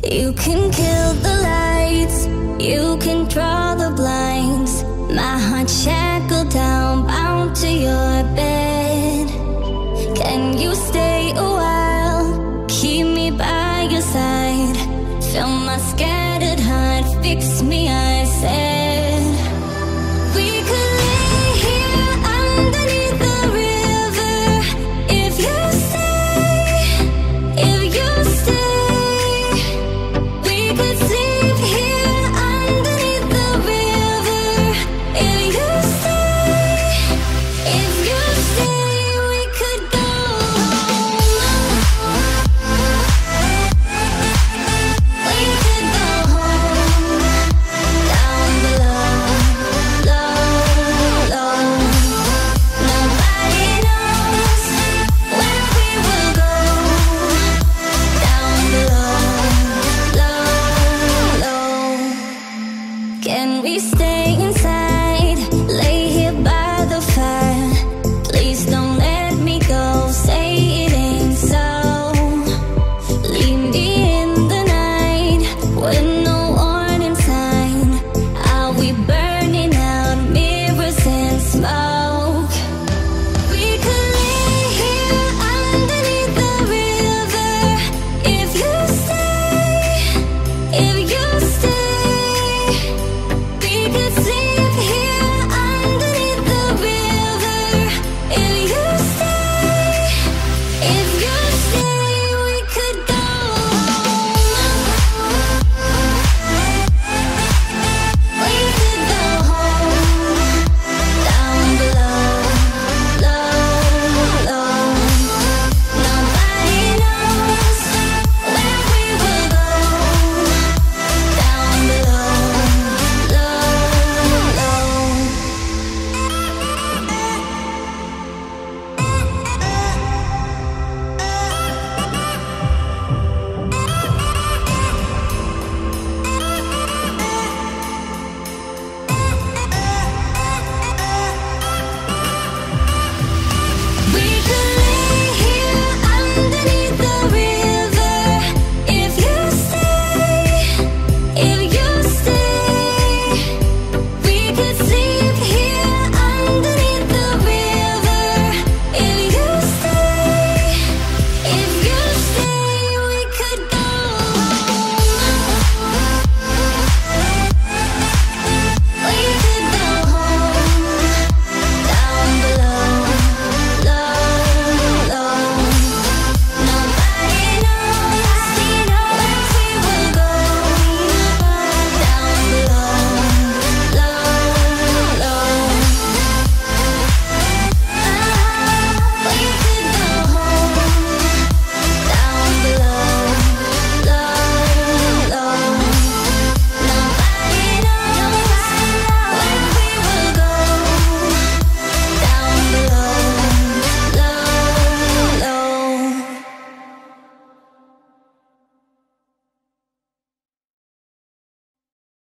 You can kill the lights, you can draw the blinds. My heart shackled down, bound to your bed. Can you stay a while, keep me by your side? Fill my scattered heart, fix me, I said. We could